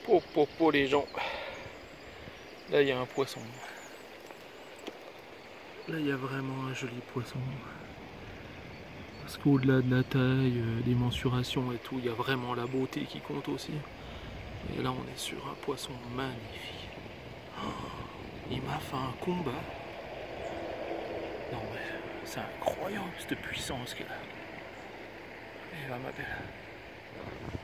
Po les gens. Là il y a un poisson. Là il y a vraiment un joli poisson. Parce qu'au-delà de la taille, des mensurations et tout, il y a vraiment la beauté qui compte aussi. Et là on est sur un poisson magnifique. Oh, il m'a fait un combat. Non mais c'est incroyable cette puissance qu'elle a. Et là ma belle.